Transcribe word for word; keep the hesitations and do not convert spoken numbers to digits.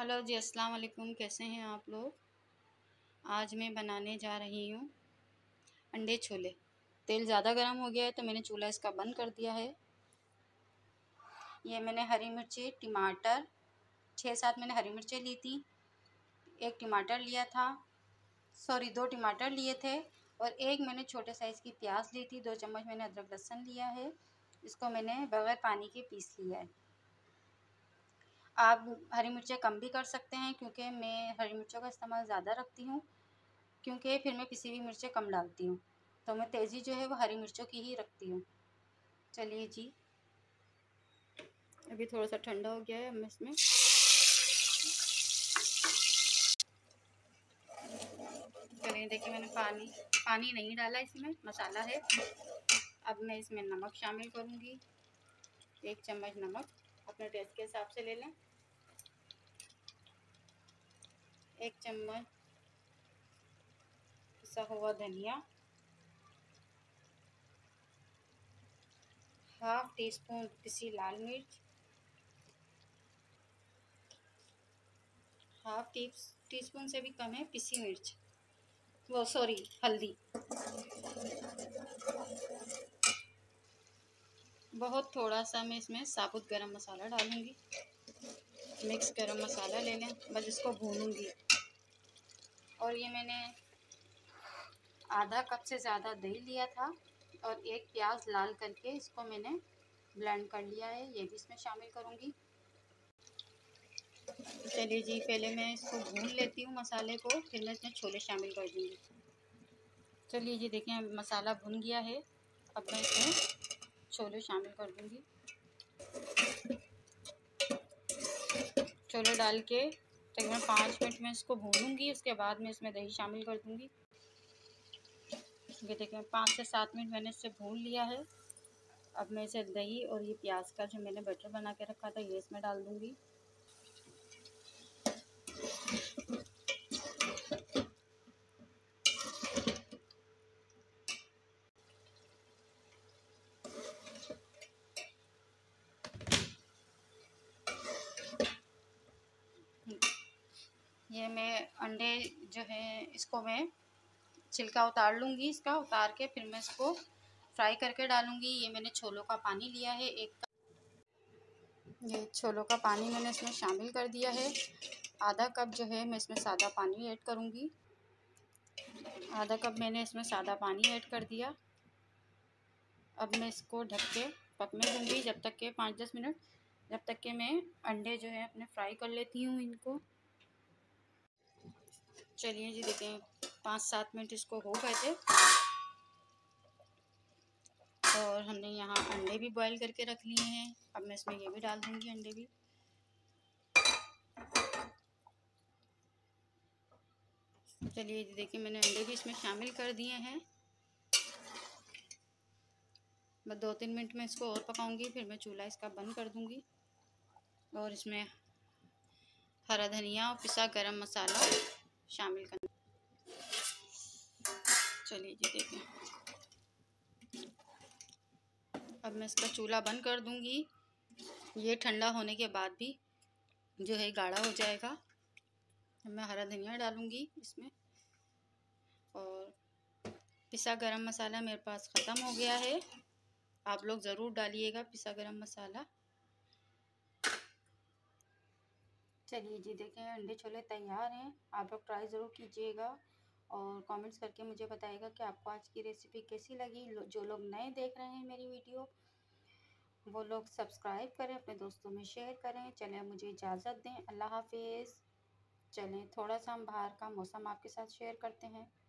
Hello जी, अस्सलाम वालेकुम। कैसे हैं आप लोग। आज मैं बनाने जा रही हूँ अंडे छोले। तेल ज़्यादा गर्म हो गया है तो मैंने चूल्हा इसका बंद कर दिया है। ये मैंने हरी मिर्ची, टमाटर, छः सात मैंने हरी मिर्चें ली थी, एक टमाटर लिया था, सॉरी दो टमाटर लिए थे, और एक मैंने छोटे साइज़ की प्याज ली थी। दो चम्मच मैंने अदरक लहसुन लिया है, इसको मैंने बगैर पानी के पीस लिया है। आप हरी मिर्चें कम भी कर सकते हैं, क्योंकि मैं हरी मिर्चों का इस्तेमाल ज़्यादा रखती हूँ, क्योंकि फिर मैं पिसी हुई मिर्चें कम डालती हूँ, तो मैं तेज़ी जो है वो हरी मिर्चों की ही रखती हूँ। चलिए जी, अभी थोड़ा सा ठंडा हो गया है, अब मैं इसमें चलिए देखिए मैंने पानी पानी नहीं डाला, इसमें मसाला है। अब मैं इसमें नमक शामिल करूँगी। एक चम्मच नमक अपने टेस्ट के हिसाब से ले लें। एक चम्मच पिसा हुआ धनिया, हाफ टी स्पून पिसी लाल मिर्च, हाफ टी टी स्पून से भी कम है पिसी मिर्च, वो सॉरी हल्दी, बहुत थोड़ा सा मैं इसमें साबुत गरम मसाला डालूंगी। मिक्स गरम मसाला ले लें, बस इसको भूनूंगी। और ये मैंने आधा कप से ज़्यादा दही लिया था, और एक प्याज लाल करके इसको मैंने ब्लेंड कर लिया है, ये भी इसमें शामिल करूंगी। चलिए जी, पहले मैं इसको भून लेती हूँ मसाले को, फिर मैं इसमें छोले शामिल कर दूँगी। चलिए जी, देखिए मसाला भुन गया है, अब मैं इसमें छोले शामिल कर दूँगी। छोले डाल के तकरीबन पाँच मिनट में इसको भूनूंगी, उसके बाद मैं इसमें दही शामिल कर दूँगी। ये देखिए पाँच से सात मिनट मैंने इससे भून लिया है। अब मैं इसे दही और ये प्याज का जो मैंने बटर बना के रखा था ये इसमें डाल दूँगी। ये मैं अंडे जो है इसको मैं छिलका उतार लूँगी, इसका उतार के फिर मैं इसको फ्राई करके डालूँगी। ये मैंने छोलों का पानी लिया है एक कप। ये छोलों का पानी मैंने इसमें शामिल कर दिया है। आधा कप जो है मैं इसमें सादा पानी ऐड करूँगी। आधा कप मैंने इसमें सादा पानी ऐड कर दिया। अब मैं इसको ढक के पकने दूँगी जब तक के पाँच दस मिनट, जब तक के मैं अंडे जो है अपने फ्राई कर लेती हूँ इनको। चलिए जी, देखें पाँच सात मिनट इसको हो गए थे, और हमने यहाँ अंडे भी बॉईल करके रख लिए हैं। अब मैं इसमें ये भी डाल दूँगी, अंडे भी। चलिए जी, देखिए मैंने अंडे भी इसमें शामिल कर दिए हैं। मैं दो तीन मिनट में इसको और पकाऊंगी, फिर मैं चूल्हा इसका बंद कर दूँगी, और इसमें हरा धनिया और पिसा गरम मसाला शामिल कर। चलिए जी, देखें अब मैं इसका चूल्हा बंद कर दूँगी। ये ठंडा होने के बाद भी जो है गाढ़ा हो जाएगा। मैं हरा धनिया डालूँगी इसमें, और पिसा गरम मसाला मेरे पास ख़त्म हो गया है। आप लोग ज़रूर डालिएगा पिसा गरम मसाला। चलिए जी, देखें अंडे छोले तैयार हैं। आप लोग ट्राई ज़रूर कीजिएगा, और कमेंट्स करके मुझे बताइएगा कि आपको आज की रेसिपी कैसी लगी। जो लोग नए देख रहे हैं मेरी वीडियो, वो लोग सब्सक्राइब करें, अपने दोस्तों में शेयर करें। चलें मुझे इजाज़त दें, अल्लाह हाफिज़। चलें थोड़ा सा हम बाहर का मौसम आपके साथ शेयर करते हैं।